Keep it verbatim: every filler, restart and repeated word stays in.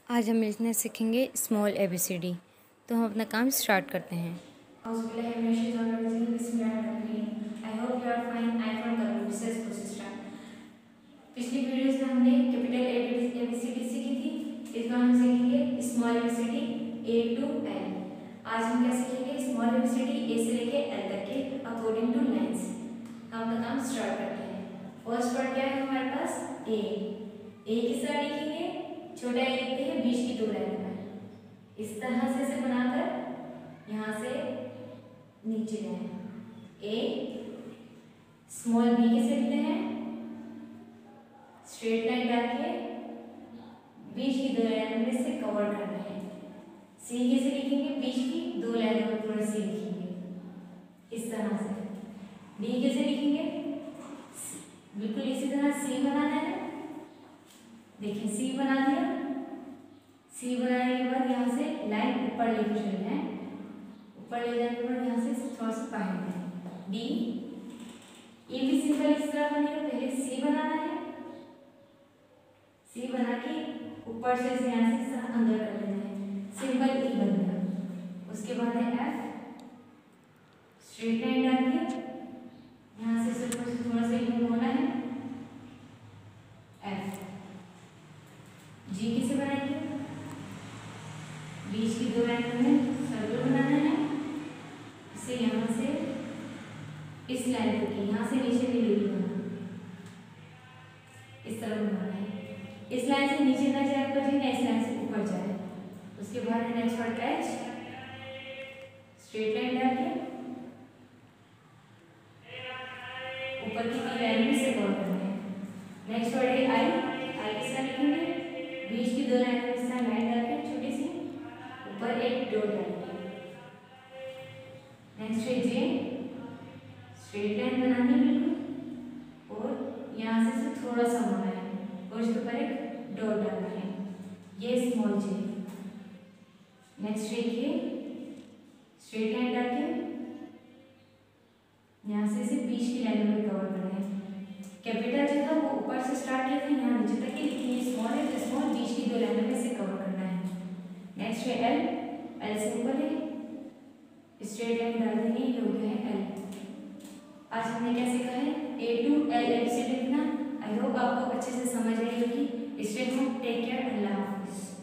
आज हम लिखना सीखेंगे small A B C D. तो हम अपना काम स्टार्ट करते हैं। पिछली वीडियोस में हमने capital A B C D सीखी थी। इस बार हम सीखेंगे small A B C D A to L. आज हम क्या सीखेंगे? Small A B C D A से लेके एल तक के अकॉर्डिंग टू लाइंस। हम अपना काम स्टार्ट करते हैं। फर्स्ट वर्ड क्या है हमारे पास? ए। ए किस तरह लिखेंगे? छोटा ए लिखते हैं बीच की दो लाइनों में, इस तरह से इसे बनाकर यहाँ से नीचे जाए। ए स्मॉल बी कैसे लिखते हैं? स्ट्रेट लाइन डाल के बीच की दो लाइनों में से कवर करना है। सी कैसे लिखेंगे? बीच की दो लाइनों में पूरा सी लिखेंगे इस तरह से। डी कैसे लिखेंगे? बिल्कुल इसी तरह सी बनाना है। देखिए सी बना दिया। सी बनाने के बाद यहाँ से लाइन ऊपर लेकर चलना है। ऊपर ले जाने के बाद यहाँ से थोड़ा सा बाहर है। डी ये भी सिंपल इस तरह बनेगा। पहले सी बनाना है, सी बना के ऊपर से इसे यहाँ से अंदर कर लेना है। सिंपल ई बन गया। उसके बाद है एफ। स्ट्रेट लाइन डाल के यहाँ से ऊपर से थोड़ा सा इधर होना है। एफ। जी किसे बनाएंगे? बीच की दो लाइनों में सर्कल बनाना है। इसे यहाँ से इस लाइन को यहाँ से नीचे भी ले लेना, इस तरह बनाना है। इस लाइन से नीचे ना जाए ऊपर जाए, इस लाइन से ऊपर जाए। उसके बाद है next word H. Straight line डाल के ऊपर की तीन लाइन में से कवर करना है। नेक्स्ट वर्ड है आई। आई किस तरह लिखेंगे? बीच की दो लाइन में इस तरह लाइन डाल के छोटी सी ऊपर एक डॉट डालेंगे। नेक्स्ट है जे। स्ट्रेट लाइन बनानी है बिल्कुल और यहाँ से से थोड़ा सा होना है और इसके ऊपर एक डॉट डालना है। ये स्मॉल जे। नेक्स्ट है के। स्ट्रेट लाइन डाल के यहाँ से इसे बीच की लाइनों में कवर करना है। कैपिटल जो था वो ऊपर से स्टार्ट किया था, यहाँ नीचे तक ही लिखी है। स्मॉल है तो स्मॉल बीच की दो लाइनों में से कवर करना है। नेक्स्ट है एल। एल सिंपल है, स्ट्रेट लाइन डाल देंगे, ये हो गया है एल। आज हमने क्या सीखा है? A to L A B C D लिखना। आई होप आपको अच्छे से समझ आई होगी। इसलिए हम टेक केयर। अल्लाह हाफिज़।